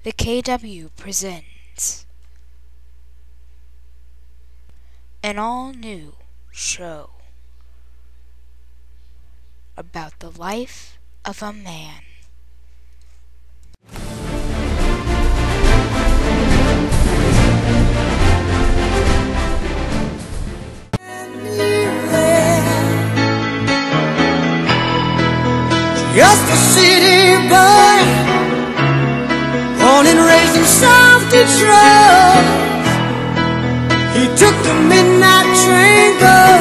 The KW presents an all-new show about the life of a man. Just a city boy, born and raised in South Detroit. He took the midnight train going